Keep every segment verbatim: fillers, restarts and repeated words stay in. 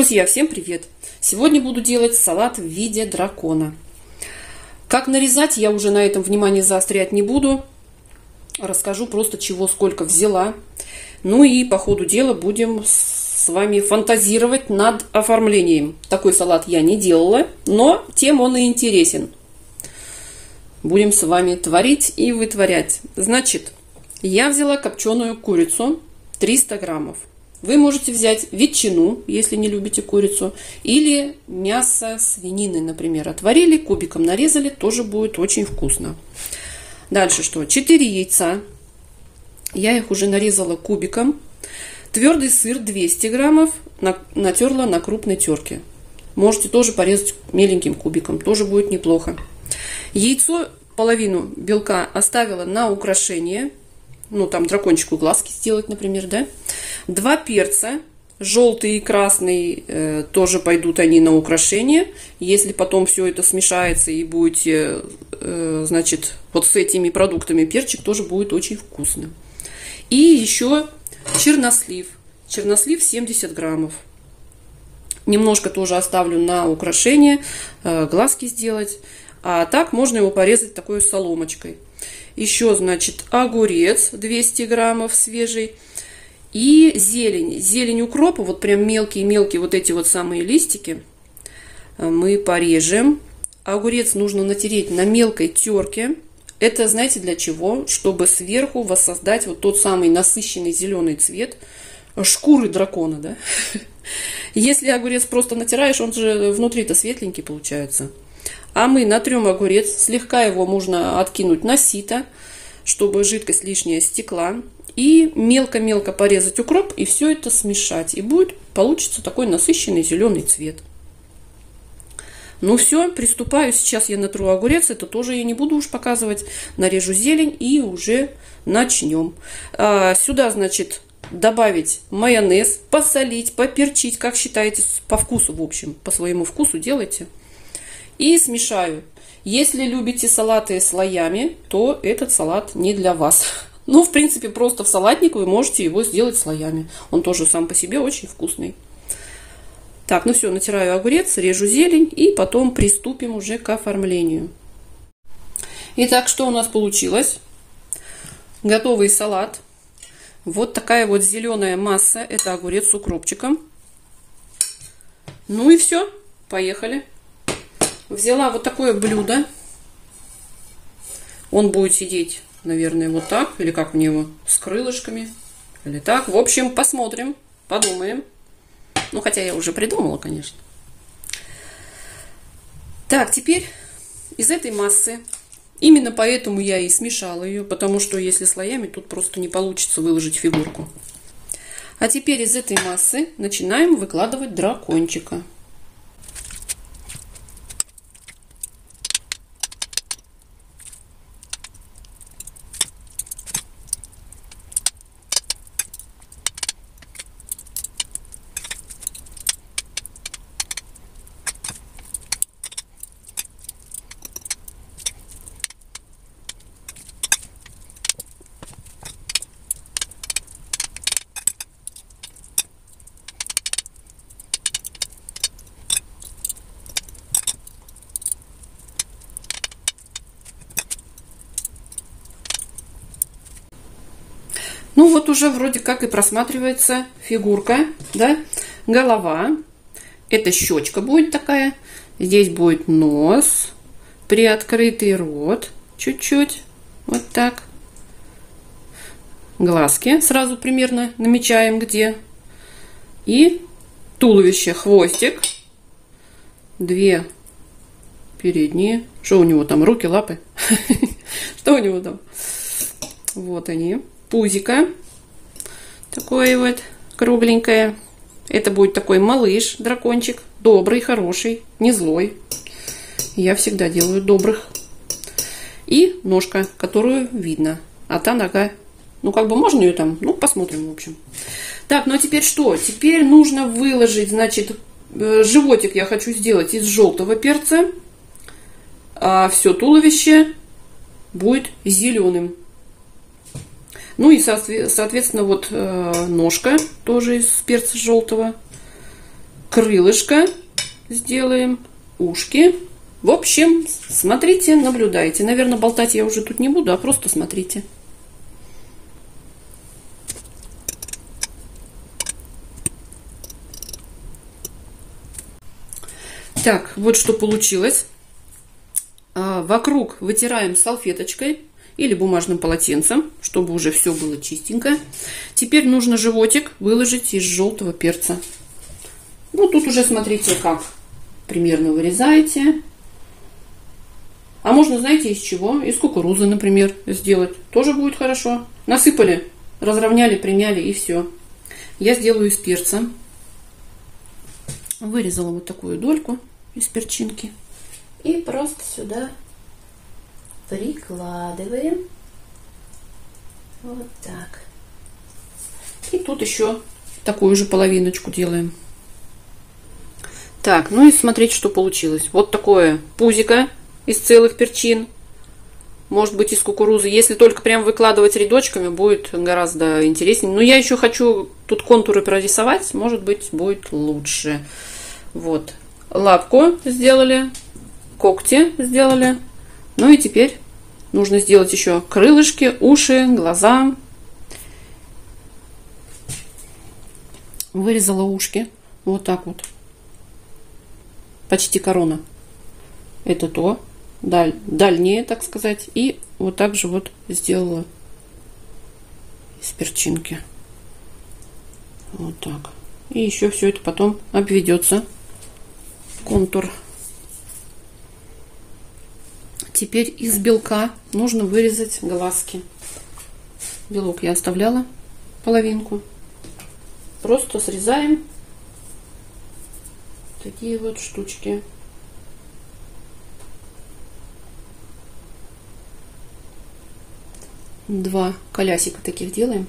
Друзья, всем привет! Сегодня буду делать салат в виде дракона. Как нарезать, я уже на этом внимание заострять не буду. Расскажу просто, чего сколько взяла. Ну и по ходу дела будем с вами фантазировать над оформлением. Такой салат я не делала, но тем он и интересен. Будем с вами творить и вытворять. Значит, я взяла копченую курицу триста граммов. Вы можете взять ветчину, если не любите курицу, или мясо свинины, например. Отварили, кубиком нарезали, тоже будет очень вкусно. Дальше что? четыре яйца. Я их уже нарезала кубиком. Твердый сыр двести граммов натерла на крупной терке. Можете тоже порезать меленьким кубиком, тоже будет неплохо. Яйцо, половину белка оставила на украшение. Ну, там дракончику глазки сделать, например, да. Два перца, желтый и красный, э, тоже пойдут они на украшение. Если потом все это смешается и будете, э, значит, вот с этими продуктами, перчик тоже будет очень вкусным. И еще чернослив. Чернослив семьдесят граммов. Немножко тоже оставлю на украшение, э, глазки сделать. А так можно его порезать такой соломочкой. Еще, значит, огурец двести граммов свежий. И зелень. Зелень укропа, вот прям мелкие-мелкие вот эти вот самые листики мы порежем. Огурец нужно натереть на мелкой терке. Это, знаете, для чего? Чтобы сверху воссоздать вот тот самый насыщенный зеленый цвет шкуры дракона, да? Если огурец просто натираешь, он же внутри-то светленький получается. А мы натрем огурец, слегка его можно откинуть на сито, чтобы жидкость лишняя стекла. И мелко-мелко порезать укроп и все это смешать. И будет, получится такой насыщенный зеленый цвет. Ну все, приступаю. Сейчас я натру огурец. Это тоже я не буду уж показывать. Нарежу зелень и уже начнем. А, сюда, значит, добавить майонез, посолить, поперчить. Как считаете, по вкусу, в общем. По своему вкусу делайте. И смешаю. Если любите салаты слоями, то этот салат не для вас. Ну, в принципе, просто в салатник вы можете его сделать слоями. Он тоже сам по себе очень вкусный. Так, ну все, натираю огурец, режу зелень и потом приступим уже к оформлению. Итак, что у нас получилось? Готовый салат. Вот такая вот зеленая масса. Это огурец с укропчиком. Ну и все, поехали. Взяла вот такое блюдо. Он будет сидеть, наверное, вот так. Или как у него, с крылышками. Или так. В общем, посмотрим, подумаем. Ну, хотя я уже придумала, конечно. Так, теперь из этой массы. Именно поэтому я и смешала ее. Потому что если слоями, тут просто не получится выложить фигурку. А теперь из этой массы начинаем выкладывать дракончика. Ну вот уже вроде как и просматривается фигурка, да, голова, это щечка будет такая, здесь будет нос, приоткрытый рот, чуть-чуть, вот так, глазки сразу примерно намечаем где, и туловище, хвостик, две передние, что у него там, руки, лапы, что у него там, вот они. Пузико такое вот кругленькое. Это будет такой малыш, дракончик. Добрый, хороший, не злой. Я всегда делаю добрых. И ножка, которую видно. А та нога. Ну, как бы можно ее там. Ну, посмотрим, в общем. Так, ну а теперь что? Теперь нужно выложить, значит, животик я хочу сделать из желтого перца. А все туловище будет зеленым. Ну и, соответственно, вот ножка тоже из перца желтого. крылышко сделаем, ушки. В общем, смотрите, наблюдайте. Наверное, болтать я уже тут не буду, а просто смотрите. Так, вот что получилось. Вокруг вытираем салфеточкой или бумажным полотенцем, чтобы уже все было чистенько. Теперь нужно животик выложить из желтого перца. Ну, тут уже смотрите, как примерно вырезаете. А можно, знаете, из чего? Из кукурузы, например, сделать. Тоже будет хорошо. Насыпали, разровняли, примяли и все. Я сделаю из перца. Вырезала вот такую дольку из перчинки. И просто сюда прикладываем. Вот так. И тут еще такую же половиночку делаем. Так, ну и смотрите, что получилось. Вот такое пузико из целых перчин. Может быть, из кукурузы. Если только прям выкладывать рядочками, будет гораздо интереснее. Но я еще хочу тут контуры прорисовать. Может быть, будет лучше. Вот. Лапку сделали. Когти сделали. Ну и теперь нужно сделать еще крылышки, уши, глаза. Вырезала ушки. Вот так вот. Почти корона. Это то. Даль, дальнее, так сказать. И вот так же вот сделала из перчинки. Вот так. И еще все это потом обведется. Контур. Теперь из белка нужно вырезать глазки. Белок я оставляла половинку. Просто срезаем такие вот штучки. Два колясика таких делаем.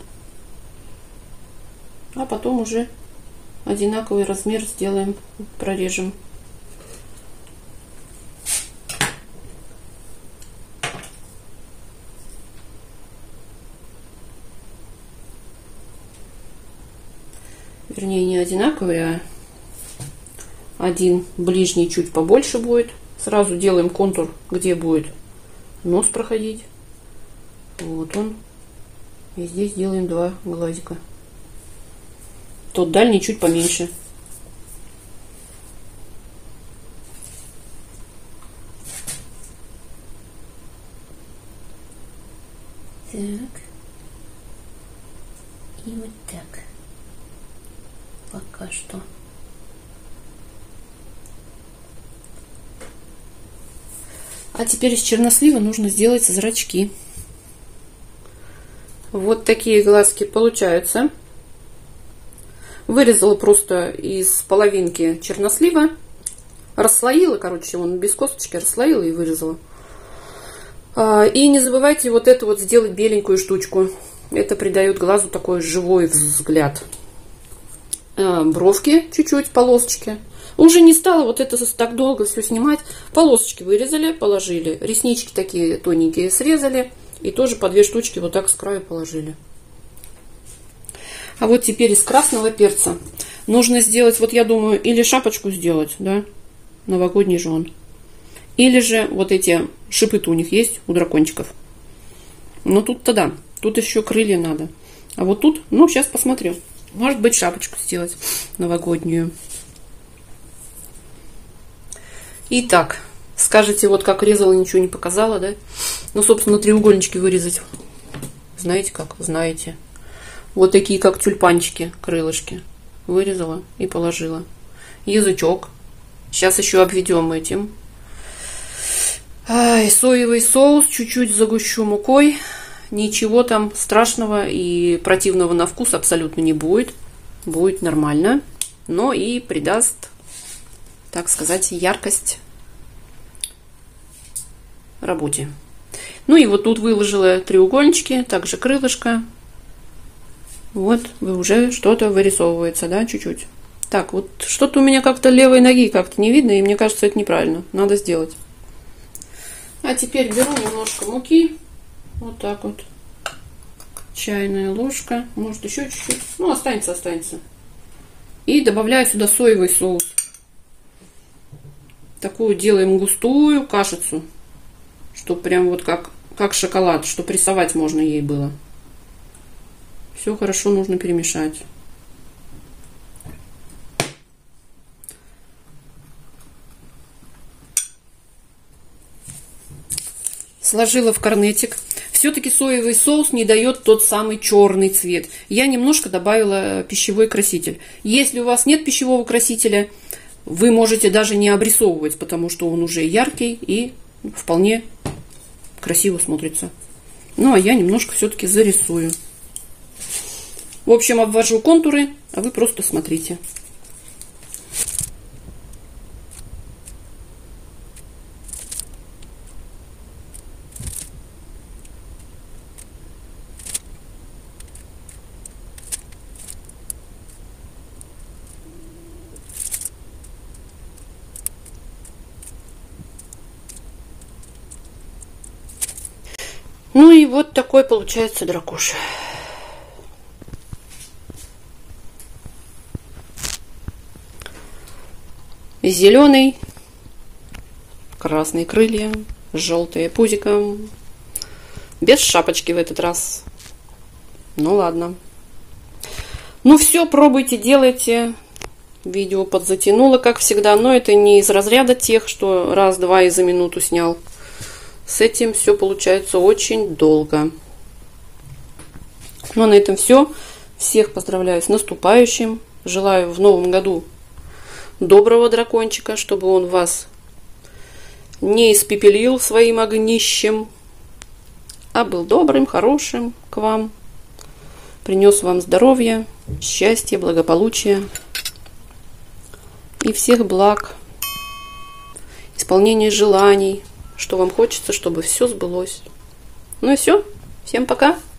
А потом уже одинаковый размер сделаем, прорежем. Вернее, не одинаковый, а один ближний чуть побольше будет. Сразу делаем контур, где будет нос проходить. Вот он. И здесь делаем два глазика. Тот дальний чуть поменьше. Так. И вот так. Пока что. А теперь из чернослива нужно сделать зрачки. Вот такие глазки получаются. Вырезала просто из половинки чернослива. Расслоила, короче, он без косточки расслоила и вырезала. И не забывайте вот это вот сделать беленькую штучку. Это придает глазу такой живой взгляд. Бровки чуть-чуть, полосочки. Уже не стала вот это так долго все снимать. Полосочки вырезали, положили. Реснички такие тоненькие срезали. И тоже по две штучки вот так с краю положили. А вот теперь из красного перца нужно сделать, вот я думаю, или шапочку сделать, да, новогодний же он. Или же вот эти шипы-то у них есть, у дракончиков. Но тут-то да, тут еще крылья надо. А вот тут, ну, сейчас посмотрю. Может быть, шапочку сделать новогоднюю. Итак, скажете, вот как резала, ничего не показала, да? Ну, собственно, треугольнички вырезать. Знаете как? Знаете. Вот такие, как тюльпанчики, крылышки. Вырезала и положила. Язычок. Сейчас еще обведем этим. Ай, соевый соус. Чуть-чуть загущу мукой. Ничего там страшного и противного на вкус абсолютно не будет. Будет нормально. Но и придаст, так сказать, яркость работе. Ну и вот тут выложила треугольнички, также крылышко. Вот, уже что-то вырисовывается, да, чуть-чуть. Так, вот что-то у меня как-то левой ноги как-то не видно, и мне кажется, это неправильно. Надо сделать. А теперь беру немножко муки. Вот так вот. Чайная ложка. Может, еще чуть-чуть. Ну, останется, останется. И добавляю сюда соевый соус. Такую делаем густую кашицу, чтобы прям вот как, как шоколад, чтобы рисовать можно ей было. Все хорошо нужно перемешать. Сложила в корнетик. Все-таки соевый соус не дает тот самый черный цвет. Я немножко добавила пищевой краситель. Если у вас нет пищевого красителя, вы можете даже не обрисовывать, потому что он уже яркий и вполне красиво смотрится. Ну, а я немножко все-таки зарисую. В общем, обвожу контуры, а вы просто смотрите. Ну и вот такой получается дракоша. Зеленый, красные крылья, желтые пузиком, без шапочки в этот раз. Ну ладно. Ну все, пробуйте, делайте. Видео подзатянуло, как всегда, но это не из разряда тех, что раз-два и за минуту снял. С этим все получается очень долго. Ну а на этом все. Всех поздравляю с наступающим. Желаю в новом году доброго дракончика, чтобы он вас не испепелил своим огнищем, а был добрым, хорошим к вам. Принес вам здоровье, счастье, благополучие и всех благ, исполнение желаний, что вам хочется, чтобы все сбылось. Ну и все. Всем пока.